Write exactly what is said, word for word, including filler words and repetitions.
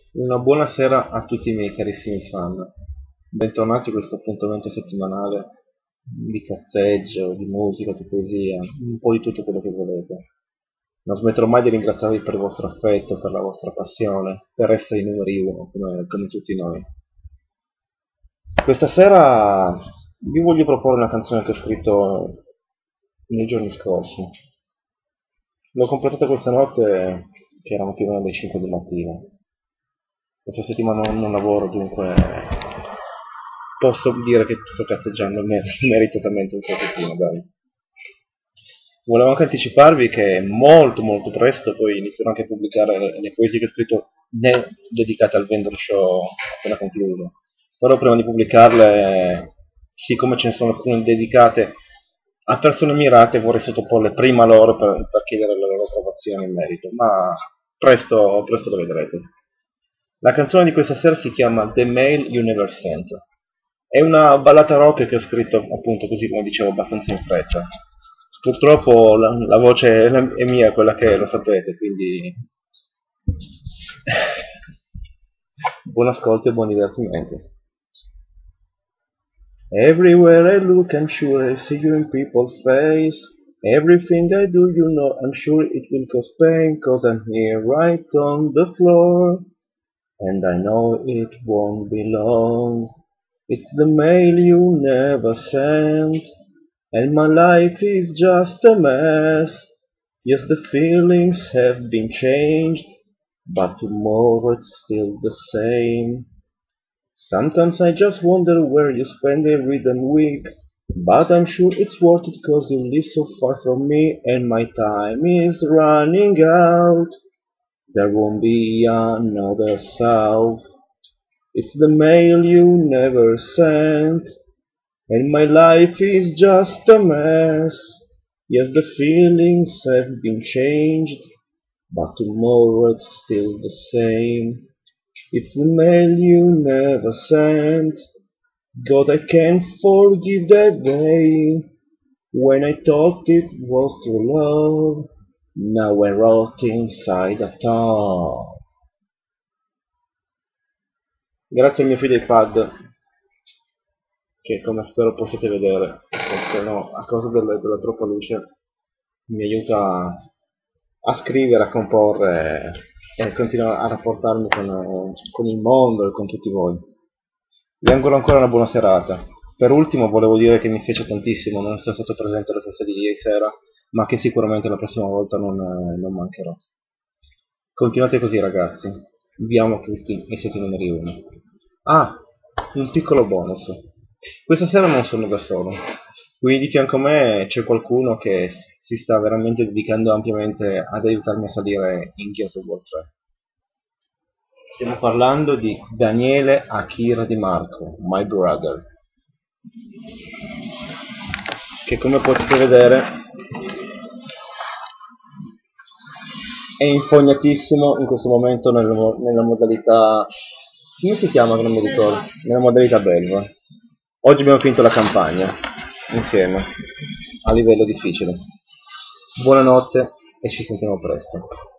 Una buona sera a tutti i miei carissimi fan. Bentornati a questo appuntamento settimanale di cazzeggio, di musica, di poesia, un po' di tutto quello che volete. Non smetterò mai di ringraziarvi per il vostro affetto, per la vostra passione, per essere i numeri uno, come, come tutti noi. Questa sera vi voglio proporre una canzone che ho scritto nei giorni scorsi. L'ho completata questa notte, che erano più o meno le cinque del mattino. Questa settimana non, non lavoro, dunque posso dire che sto cazzeggiando mer- meritatamente un pochettino, dai. Volevo anche anticiparvi che molto molto presto poi inizierò anche a pubblicare le, le poesie che ho scritto ne- dedicate al vendor show appena concluso. Però prima di pubblicarle, siccome ce ne sono alcune dedicate a persone mirate, vorrei sottoporle prima loro per, per chiedere la loro approvazione in merito, ma presto, presto lo vedrete. La canzone di questa sera si chiama The Mail You Never Sent. È una ballata rock che ho scritto appunto così come dicevo abbastanza in fretta. Purtroppo la, la voce è, la- è mia, quella che è, lo sapete, quindi buon ascolto e buon divertimento. Everywhere I look, I'm sure I see you in people's face. Everything I do, you know, I'm sure it will cause pain, cause I'm here right on the floor. And I know it won't be long. It's the mail you never sent. And my life is just a mess. Yes, the feelings have been changed, but tomorrow it's still the same. Sometimes I just wonder where you spend every damn week, but I'm sure it's worth it cause you live so far from me and my time is running out. There won't be another south. It's the mail you never sent, and my life is just a mess. Yes, the feelings have been changed, but tomorrow it's still the same. It's the mail you never sent. God, I can't forgive that day when I thought it was true love. Now I rot inside a town. Grazie al mio figlio iPad, che come spero possiate vedere, perché no, a causa delle- della troppa luce mi aiuta a, a scrivere, a comporre e continuare a rapportarmi con, con il mondo e con tutti voi. Vi auguro ancora una buona serata. Per ultimo volevo dire che mi spiace tantissimo non essere stato presente alla festa di ieri sera, ma che sicuramente la prossima volta non, non mancherò. Continuate così ragazzi, vi amo tutti e siete i numeri uno. Ah, un piccolo bonus. Questa sera non sono da solo. Qui di fianco a me c'è qualcuno che s- si sta veramente dedicando ampiamente ad aiutarmi a salire in Gears of War tre. Stiamo parlando di Daniele Akira Di Marco, my brother, che come potete vedere è infognatissimo in questo momento nella, mo- nella modalità... come si chiama che non mi ricordo? Nella modalità belva. Oggi abbiamo finito la campagna, insieme, a livello difficile. Buonanotte e ci sentiamo presto.